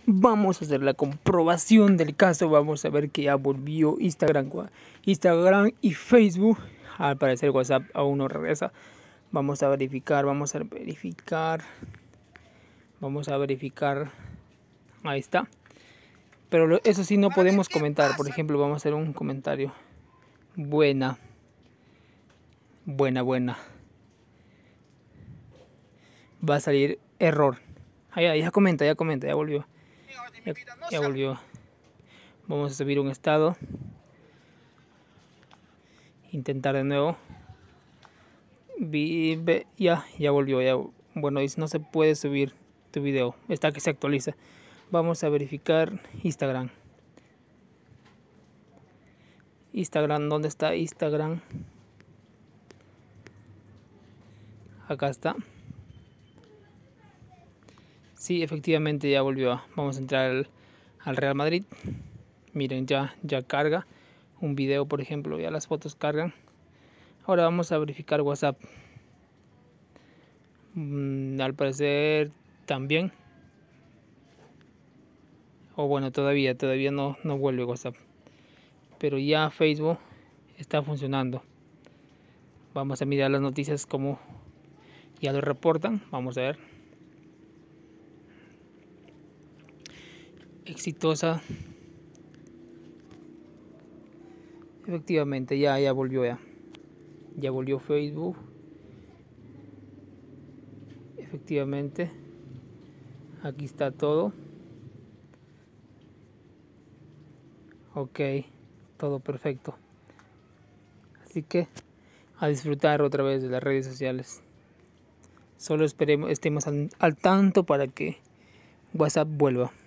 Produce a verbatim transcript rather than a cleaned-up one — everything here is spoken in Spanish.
vamos a hacer la comprobación del caso. Vamos a ver que ya volvió Instagram, Instagram y Facebook. Al parecer WhatsApp aún no regresa. Vamos a verificar, vamos a verificar. Vamos a verificar. Ahí está. Pero eso sí no podemos comentar. Por ejemplo, vamos a hacer un comentario. Buena. Buena, buena. Va a salir error. Ah, ya, ya comenta, ya comenta, ya volvió. Ya, ya volvió. Vamos a subir un estado. Intentar de nuevo. Vive, ya, ya volvió. Ya. Bueno, no se puede subir tu video. Está que se actualiza. Vamos a verificar Instagram. Instagram, ¿dónde está Instagram? Acá está. Sí, efectivamente ya volvió. Vamos a entrar al, al Real Madrid. Miren, ya, ya carga un video, por ejemplo. Ya las fotos cargan. Ahora vamos a verificar WhatsApp. Mm, al parecer también. O bueno, todavía, todavía no, no vuelve WhatsApp. Pero ya Facebook está funcionando. Vamos a mirar las noticias como ya lo reportan. Vamos a ver. Exitosa. Efectivamente, ya, ya volvió ya. Ya volvió Facebook. Efectivamente. Aquí está todo. Ok, todo perfecto. Así que a disfrutar otra vez de las redes sociales. Solo esperemos, estemos al, al tanto para que WhatsApp vuelva.